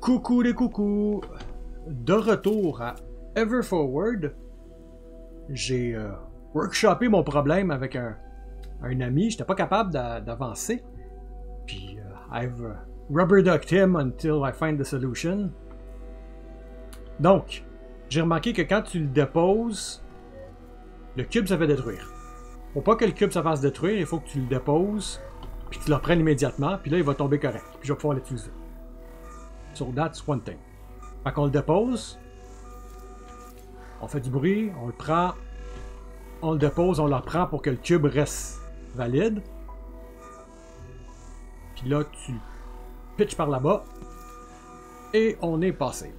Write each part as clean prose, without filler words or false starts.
Coucou les coucous! De retour à Everforward. J'ai workshopé mon problème avec un ami. J'étais pas capable d'avancer. Puis, I've rubber ducked him until I find the solution. Donc, j'ai remarqué que quand tu le déposes, le cube se fait détruire. Pour pas que le cube se fasse détruire, il faut que tu le déposes, puis que tu le reprennes immédiatement, puis là, il va tomber correct. Puis je vais pouvoir l'utiliser. So that's one thing. Fait qu'on le dépose, on fait du bruit, on le prend, on le dépose, on le reprend pour que le cube reste valide. Puis là, tu pitches par là-bas, et on est passé.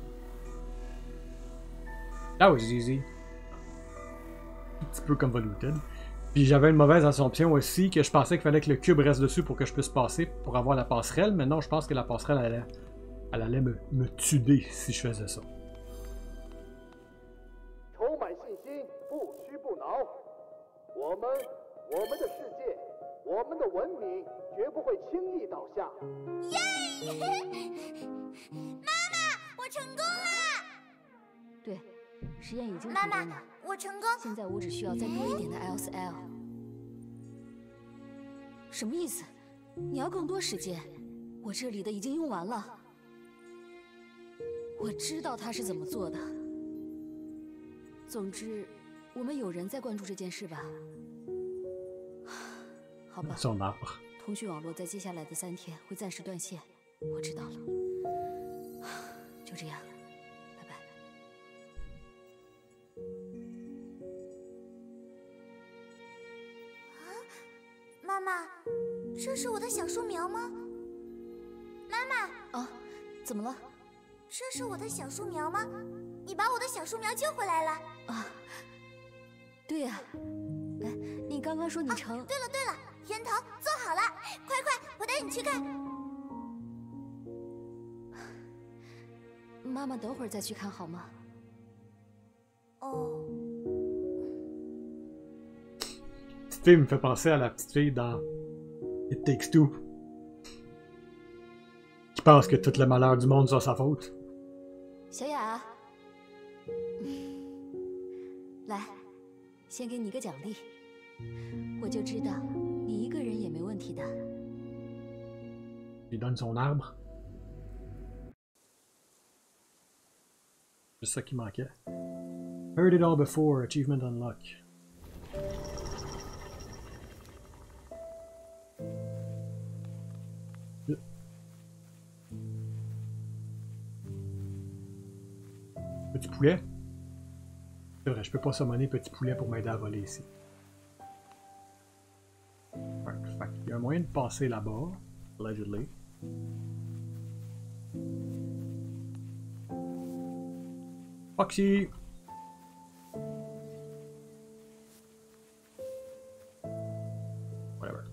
That was easy. Un petit peu convoluted. Puis j'avais une mauvaise assumption aussi, que je pensais qu'il fallait que le cube reste dessus pour que je puisse passer, pour avoir la passerelle. Mais non, je pense que la passerelle allait me tuer si je faisais ça. 对，实验已经成功了。妈妈，我成功。现在我只需要再多一点的 LSL。什么意思？你要更多时间？我这里的已经用完了。我知道他是怎么做的。总之，我们有人在关注这件事吧？好吧。通讯网络在接下来的3天会暂时断线。我知道了。就这样。 妈妈，这是我的小树苗吗？妈妈， 啊，怎么了？ 这是我的小树苗吗？你把我的小树苗救回来了。 啊，对呀。哎，你刚刚说你成…… 对了，烟头做好了，快，我带你去看。 妈妈，等会儿再去看好吗？ 哦。 Cette fille me fait penser à la petite fille dans It Takes Two. Qui pense que tout le malheur du monde soit sa faute. 小雅，来，先给你个奖励。我就知道你一个人也没问题的。 Il donne son arbre. C'est ça qui manquait. Heard it all before, achievement unlocked. Petit poulet. C'est vrai, je peux pas summoner petit poulet pour m'aider à voler ici. Fait qu'il y a un moyen de passer là-bas, allegedly. Foxy! Whatever.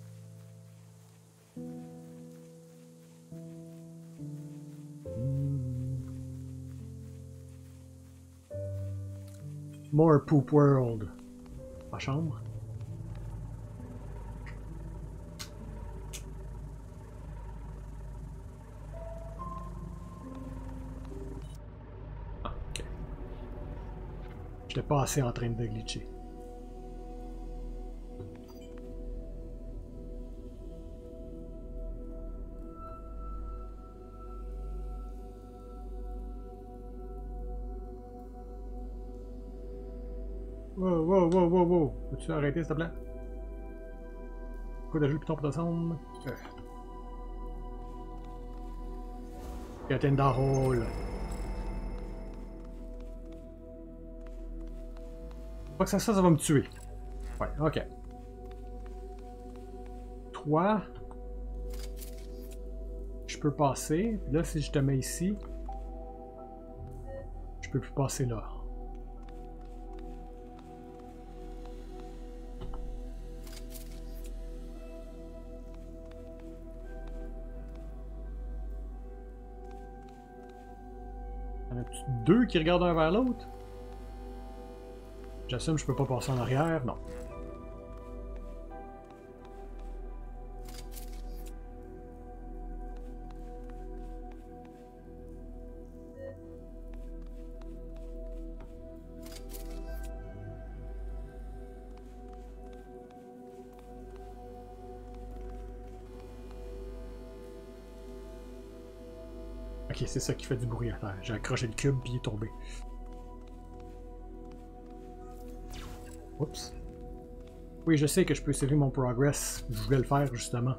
More Poop World. Ma chambre. Ah, ok. J'étais pas assez en train de glitcher. Wow. Peux-tu arrêter, s'il te plaît? Quoi de jeu piton pour descendre? Get in the hole. Pas que ça va me tuer. Ouais, ok. Toi, je peux passer. Puis là, si je te mets ici, je peux plus passer là. Deux qui regardent un vers l'autre? J'assume que je peux pas passer en arrière, non. Ok, c'est ça qui fait du bruit à terre. J'ai accroché le cube puis il est tombé. Oups. Oui, je sais que je peux saver mon progress. Je voulais le faire justement.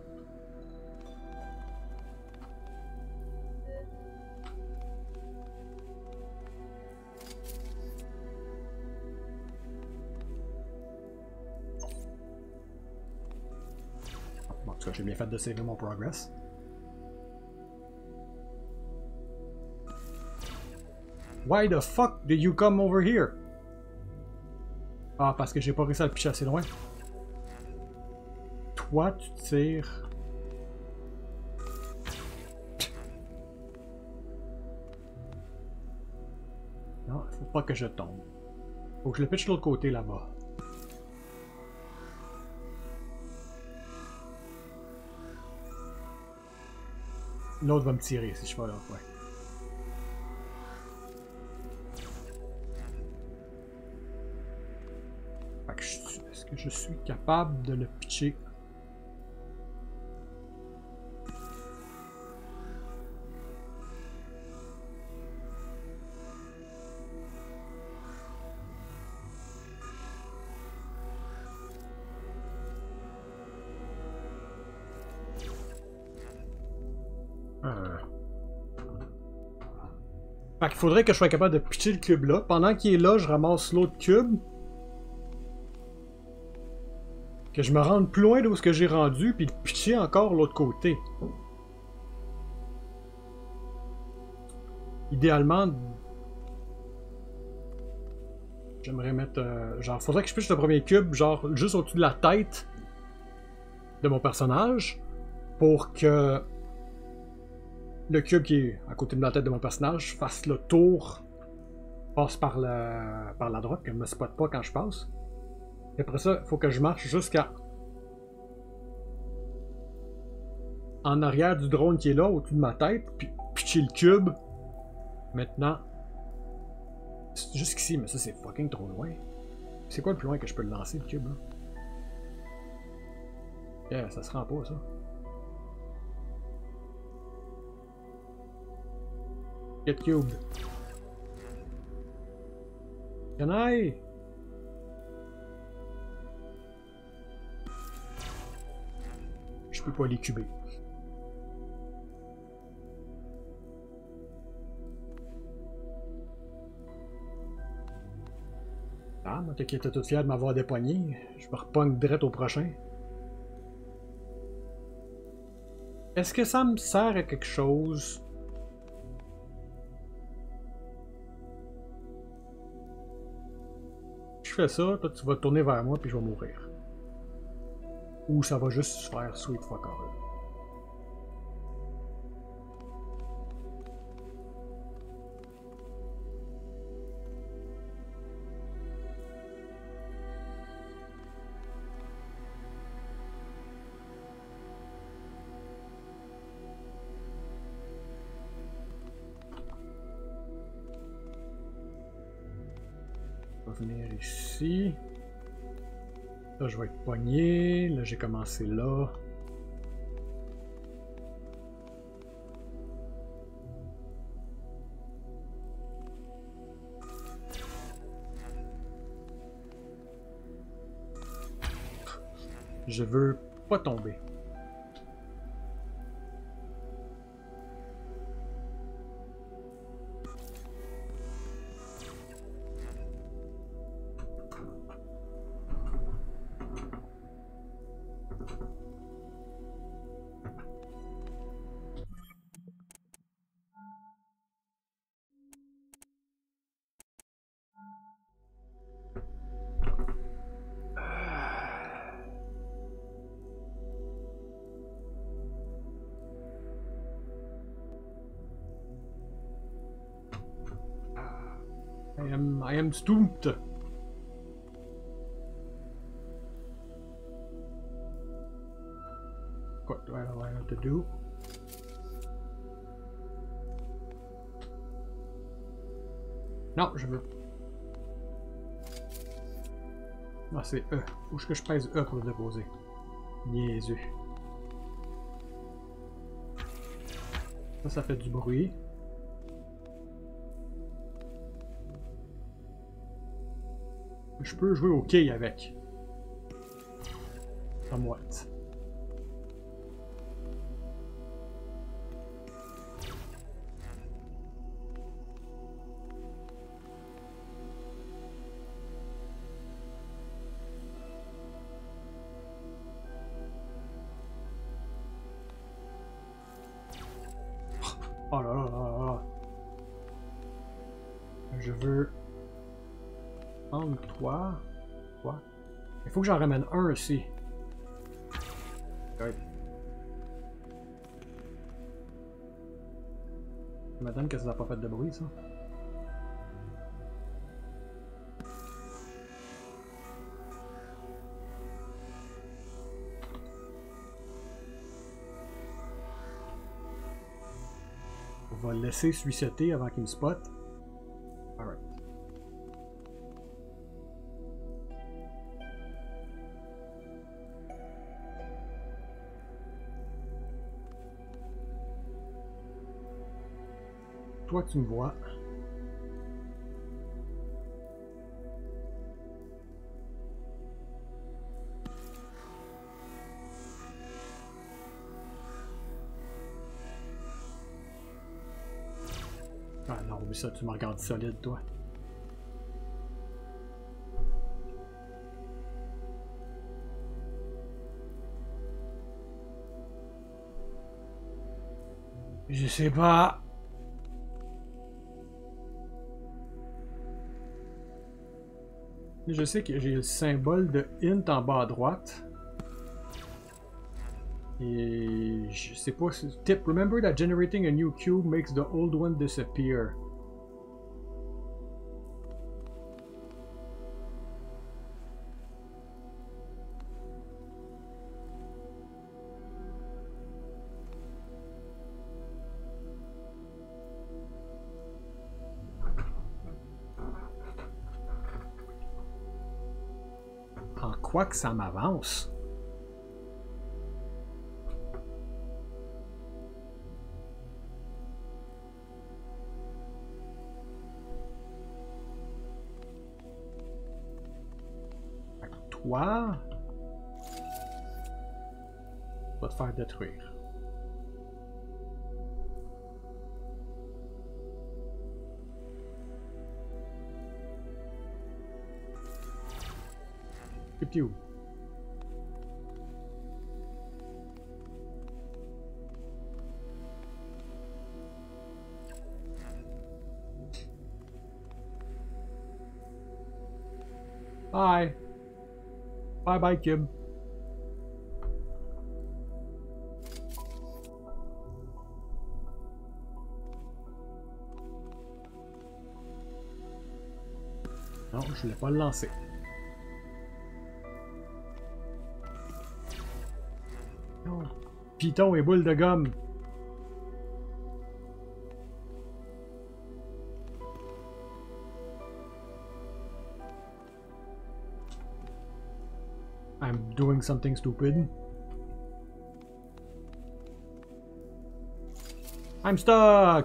Bon, en tout cas, j'ai bien fait de saver mon progress. Why the fuck did you come over here? Ah, parce que j'ai pas réussi à le pitcher assez loin. Toi, tu tires. Non, faut pas que je tombe. Faut que je le pitche de l'autre côté là-bas. L'autre va me tirer si je fais là, ouais. Est-ce que je suis capable de le pitcher? Fait qu'il faudrait que je sois capable de pitcher le cube là. Pendant qu'il est là, je ramasse l'autre cube. Que je me rende plus loin d'où ce que j'ai rendu, puis de pitcher encore l'autre côté. Idéalement, j'aimerais mettre... genre, faudrait que je pitche le premier cube, genre, juste au-dessus de la tête de mon personnage, pour que le cube qui est à côté de la tête de mon personnage fasse le tour, passe par la droite, qu'elle ne me spotte pas quand je passe. Et après ça, il faut que je marche jusqu'à... en arrière du drone qui est là, au-dessus de ma tête, puis pitcher le cube. Maintenant... jusqu'ici, mais ça c'est fucking trop loin. C'est quoi le plus loin que je peux le lancer, le cube, là? Yeah, ça se rend pas, ça. Get cubed. Can I? Je peux pas les cuber. Ah, moi, qui était toute fière de m'avoir dépoigné, je me repogne direct au prochain. Est-ce que ça me sert à quelque chose? Je fais ça, toi tu vas tourner vers moi puis je vais mourir. Ou ça va juste se faire sweet fuck all. Venir ici. Là, je vais être pogné. Là, j'ai commencé là. Je veux pas tomber. I am stumped. What do I have to do? Non, je veux. Ah, c'est E. Où est-ce que je pèse E pour le déposer? Niaiseux. Ça fait du bruit. Je peux jouer au quai avec. Somewhat. Oh là là là là. Je veux... prendre toi. Quoi? Il faut que j'en ramène un aussi. Ouais. Ça m'étonne que ça n'a pas fait de bruit, ça. On va le laisser suiciter avant qu'il me spot. Alright. Toi, tu me vois. Ah non, mais ça, tu me regardes solide, toi. Je sais pas. Je sais que j'ai le symbole de int en bas à droite. Et je sais pas si... Tip, remember that generating a new cube makes the old one disappear. En quoi que ça m'avance? Toi, va te faire détruire. Et puis où? Bye. Bye bye, Cube. Non, je voulais pas le lancer. Non. Python et boule de gomme. I'm doing something stupid. I'm stuck!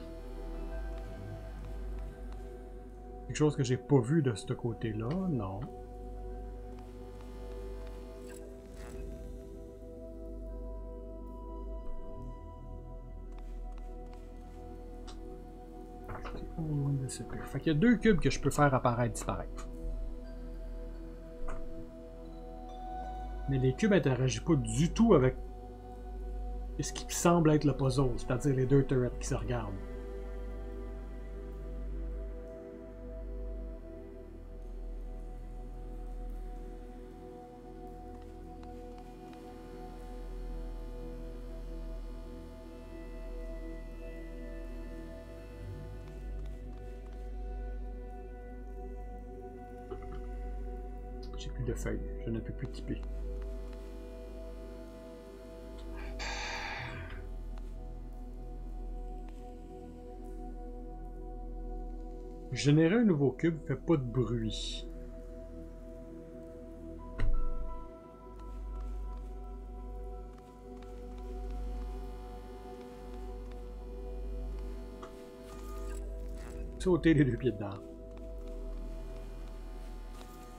Quelque chose que j'ai pas vu de ce côté-là, non. Fait qu'il y a deux cubes que je peux faire apparaître, disparaître. Mais les cubes interagissent pas du tout avec ce qui semble être le puzzle, c'est-à-dire les deux turrets qui se regardent. J'ai plus de feuilles, je ne peux plus typer. Générer un nouveau cube fait pas de bruit. Sauter les deux pieds dedans.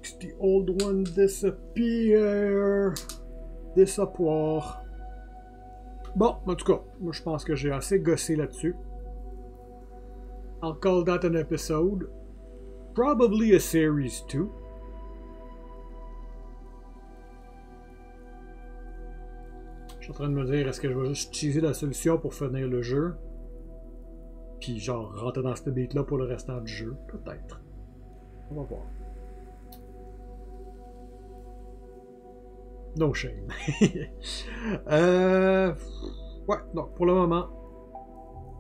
makes the old one disappear. Disappoir. Bon, en tout cas, moi je pense que j'ai assez gossé là-dessus. I'll call that an episode. Probably a series 2. Je suis en train de me dire, est-ce que je vais juste utiliser la solution pour finir le jeu? Puis genre rentrer dans cette beat-là pour le restant du jeu? Peut-être. On va voir. No shame. Ouais, donc pour le moment,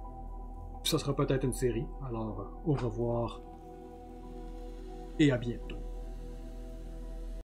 ça sera peut-être une série. Alors, au revoir et à bientôt.